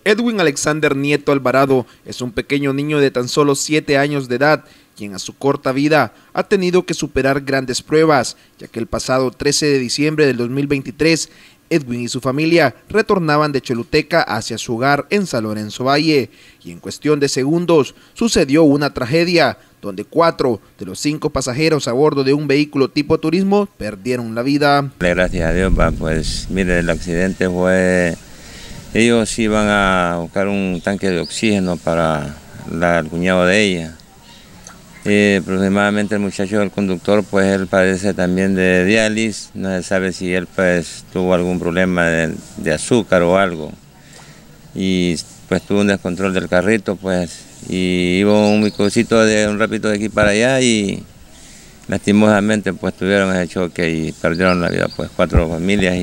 Edwin Alexander Nieto Alvarado es un pequeño niño de tan solo 7 años de edad, quien a su corta vida ha tenido que superar grandes pruebas, ya que el pasado 13 de diciembre del 2023, Edwin y su familia retornaban de Choluteca hacia su hogar en San Lorenzo Valle, y en cuestión de segundos sucedió una tragedia, donde 4 de los 5 pasajeros a bordo de un vehículo tipo turismo perdieron la vida. Gracias a Dios, pues mire, el accidente fue... Ellos iban a buscar un tanque de oxígeno para el cuñado de ella. Aproximadamente el muchacho, el conductor, pues él padece también de diálisis. No se sabe si él pues tuvo algún problema de azúcar o algo. Y pues tuvo un descontrol del carrito, pues. Y iba un microcito de un rápido de aquí para allá y lastimosamente pues tuvieron ese choque y perdieron la vida pues 4 familias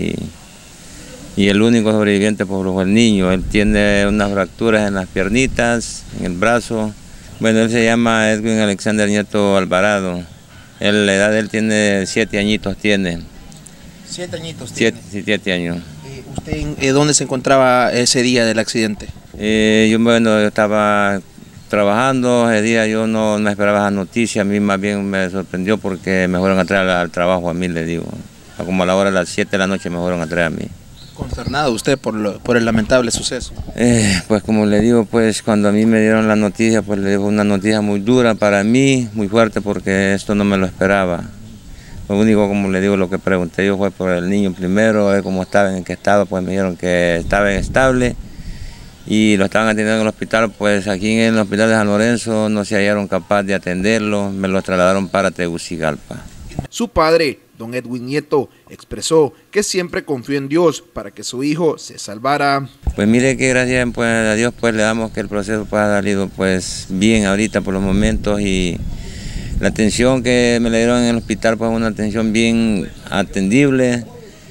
y el único sobreviviente pues fue el niño. Él tiene unas fracturas en las piernitas, en el brazo. Bueno, él se llama Edwin Alexander Nieto Alvarado. La edad de él tiene 7 añitos tiene. 7 añitos tiene. 7 años. ¿Usted dónde se encontraba ese día del accidente? Yo estaba trabajando, ese día yo no esperaba esa noticia, a mí más bien me sorprendió porque me fueron a traer al trabajo a mí, le digo. Como a la hora de las 7 de la noche me fueron a traer a mí. ¿Consternado usted por el lamentable suceso? Pues como le digo, pues cuando a mí me dieron la noticia, pues le digo una noticia muy dura para mí, muy fuerte, porque esto no me lo esperaba. Lo único, como le digo, lo que pregunté yo fue por el niño primero, a ver cómo estaba, en qué estado, pues me dijeron que estaba estable y lo estaban atendiendo en el hospital, pues aquí en el hospital de San Lorenzo no se hallaron capaz de atenderlo, me lo trasladaron para Tegucigalpa. Su padre, don Edwin Nieto, expresó que siempre confió en Dios para que su hijo se salvara. Pues mire que gracias pues, a Dios pues le damos que el proceso pues, ha salido pues bien ahorita por los momentos y la atención que me le dieron en el hospital pues una atención bien atendible.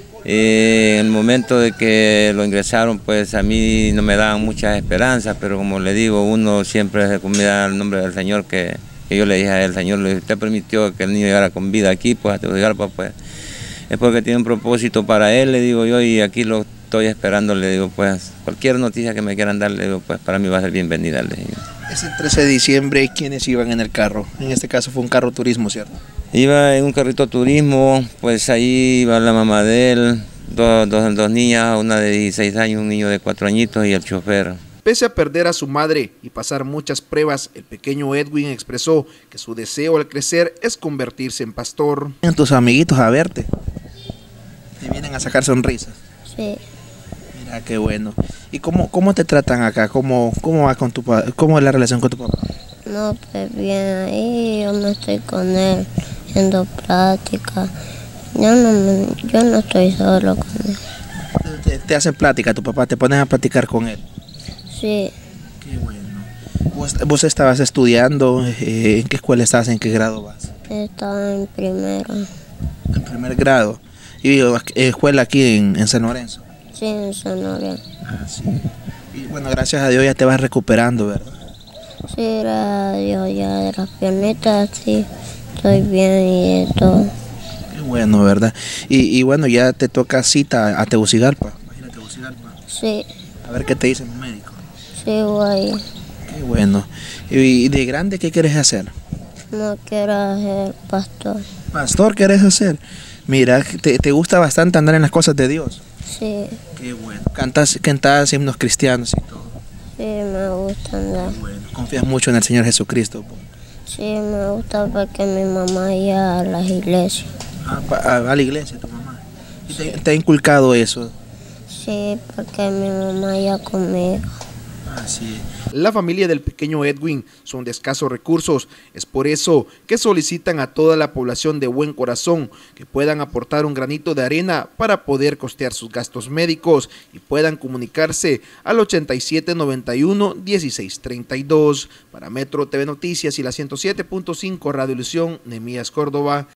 En el momento de que lo ingresaron pues a mí no me daban muchas esperanzas, pero como le digo, uno siempre se comida al nombre del Señor que yo le dije a él, Señor, usted permitió que el niño llegara con vida aquí, pues a Tegucigalpa, pues es porque tiene un propósito para él, le digo yo, y aquí lo estoy esperando, le digo, pues cualquier noticia que me quieran dar, le digo, pues para mí va a ser bienvenida, le digo. Ese 13 de diciembre, ¿quiénes iban en el carro? En este caso fue un carro turismo, ¿cierto? Iba en un carrito turismo, pues ahí iba la mamá de él, dos niñas, una de 16 años, un niño de 4 añitos y el chofer. Pese a perder a su madre y pasar muchas pruebas, el pequeño Edwin expresó que su deseo al crecer es convertirse en pastor. ¿Vienen tus amiguitos a verte? ¿Te vienen a sacar sonrisas? Sí. Mira, qué bueno. ¿Y cómo te tratan acá? ¿Cómo va con cómo es la relación con tu papá? No, pues bien, ahí yo no estoy con él, haciendo práctica. Yo no estoy solo con él. ¿Te hacen plática tu papá? ¿Te pones a platicar con él? Sí. Qué bueno. ¿Vos estabas estudiando? ¿En qué escuela estás? ¿En qué grado vas? Estaba en primero. En primer grado. ¿Y escuela aquí en San Lorenzo? Sí, en San Lorenzo. Ah, sí. Y bueno, gracias a Dios ya te vas recuperando, ¿verdad? Sí, gracias a Dios, ya de las piernitas, sí, estoy bien y de todo. Qué bueno, ¿verdad? Y bueno, ya te toca cita a Tegucigalpa. Imagínate Tegucigalpa. Sí. A ver qué te dice mi médico. Sí, voy. Qué bueno. ¿Y de grande qué quieres hacer? No quiero ser pastor. ¿Pastor quieres hacer? Mira, te gusta bastante andar en las cosas de Dios. Sí. Qué bueno. Cantas himnos cristianos y todo. Sí, me gusta andar. Qué bueno. Confías mucho en el Señor Jesucristo. Sí, me gusta porque mi mamá iba a las iglesias. A la iglesia tu mamá. ¿Y te ha inculcado eso? Sí, porque mi mamá iba conmigo. Sí. La familia del pequeño Edwin son de escasos recursos, es por eso que solicitan a toda la población de buen corazón que puedan aportar un granito de arena para poder costear sus gastos médicos y puedan comunicarse al 8791-1632. Para Metro TV Noticias y la 107.5 Radio Ilusión, Nehemías Córdoba.